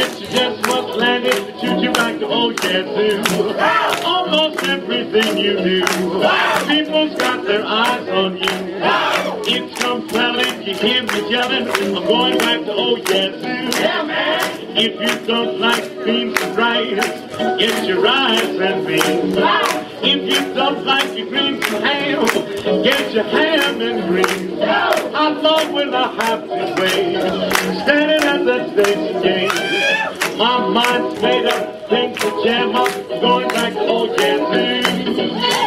She just was landed to shoot you back to old Yazoo. Almost everything you do, people's got their eyes on you. It's compelling, you hear me yelling, I'm going back to old Yazoo. If you don't like beans and rice, get your rice and beans. If you don't like your greens and ham, get your ham and greens. I love when I have to wait, standing at that station gate. My mind's made up, things to jam up, going back to old Yazoo.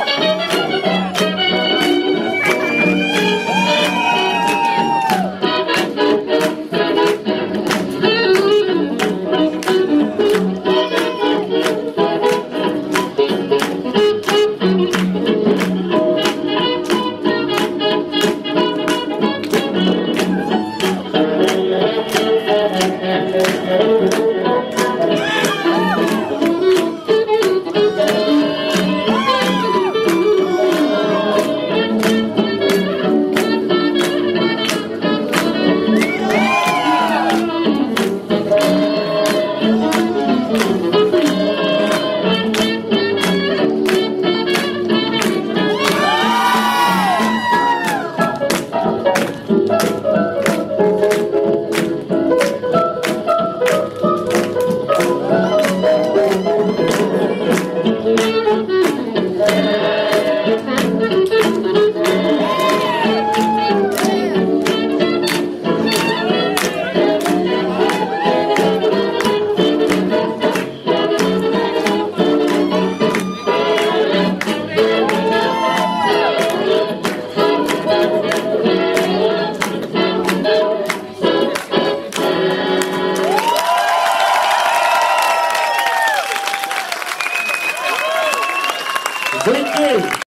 Thank you.